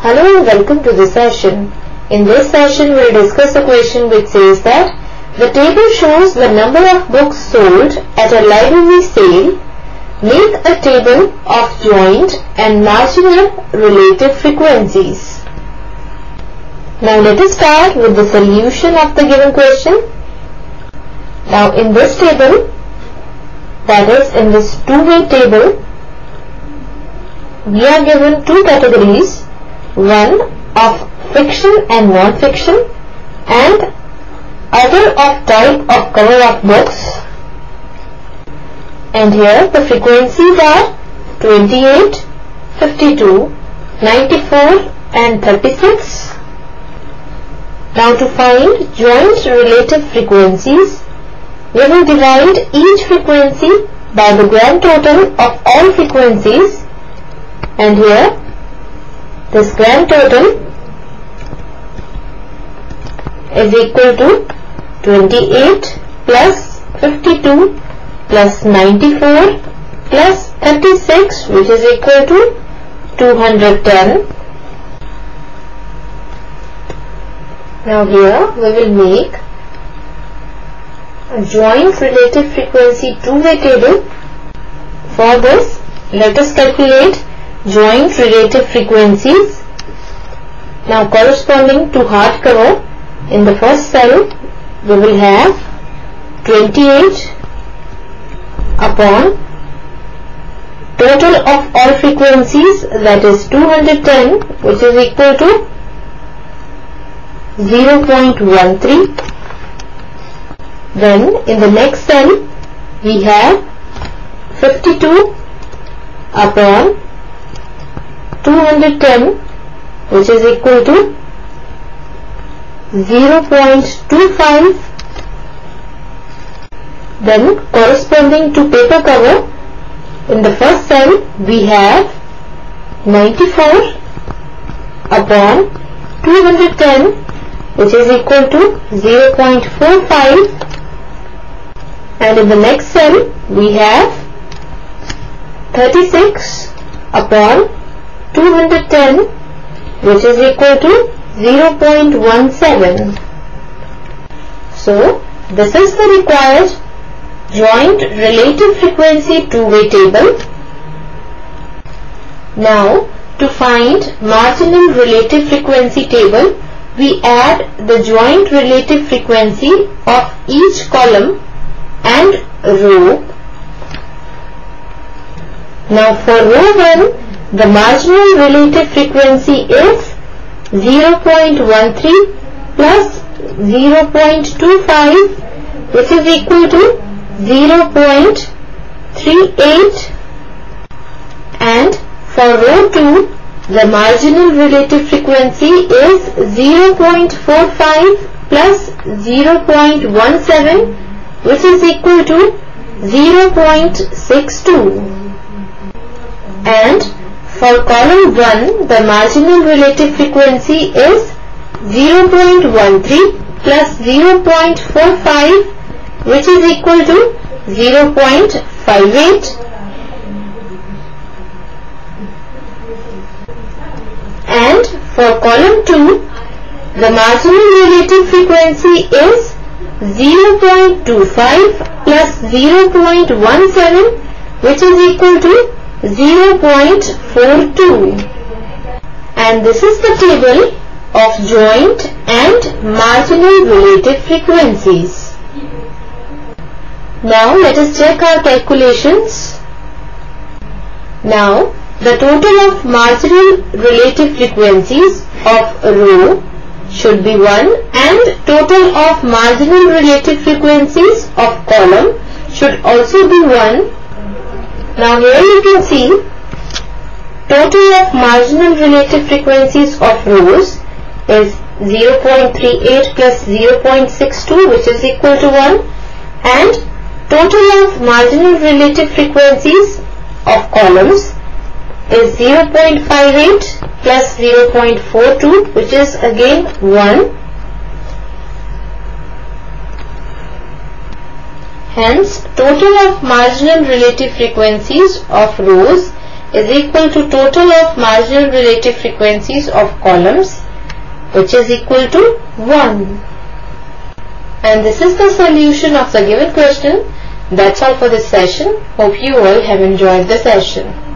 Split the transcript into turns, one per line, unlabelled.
Hello and welcome to this session. In this session, we will discuss a question which says that the table shows the number of books sold at a library sale. Make a table of joint and marginal relative frequencies. Now let us start with the solution of the given question. Now in this table, that is in this two-way table, we are given two categories, one of fiction and non-fiction and other of type of cover of books, and here the frequencies are 28, 52, 94 and 36. Now to find joint relative frequencies, we will divide each frequency by the grand total of all frequencies, and here this grand total is equal to 28 plus 52 plus 94 plus 36, which is equal to 210. Now here we will make a joint relative frequency two-way table. For this, let us calculate joint relative frequencies. Now corresponding to hardcover, in the first cell we will have 28 upon total of all frequencies, that is 210, which is equal to 0.13. Then in the next cell we have 52 upon 210, which is equal to 0.25. Then corresponding to paper cover, in the first cell we have 94 upon 210, which is equal to 0.45, and in the next cell we have 36 upon 210, which is equal to 0.17. So this is the required joint relative frequency two-way table. Now to find marginal relative frequency table, we add the joint relative frequency of each column and row. Now for row 1, the marginal relative frequency is 0.13 plus 0.25, which is equal to 0.38, and for row 2, the marginal relative frequency is 0.45 plus 0.17, which is equal to 0.62, and for column 1, the marginal relative frequency is 0.13 plus 0.45, which is equal to 0.58, and for column 2, the marginal relative frequency is 0.25 plus 0.17, which is equal to 0.42, and this is the table of joint and marginal relative frequencies. Now let us check our calculations. Now the total of marginal relative frequencies of row should be 1 and total of marginal relative frequencies of column should also be 1. Now here you can see total of marginal relative frequencies of rows is 0.38 plus 0.62, which is equal to 1, and total of marginal relative frequencies of columns is 0.58 plus 0.42, which is again 1. Hence, total of marginal relative frequencies of rows is equal to total of marginal relative frequencies of columns, which is equal to 1. And this is the solution of the given question. That's all for this session. Hope you all have enjoyed the session.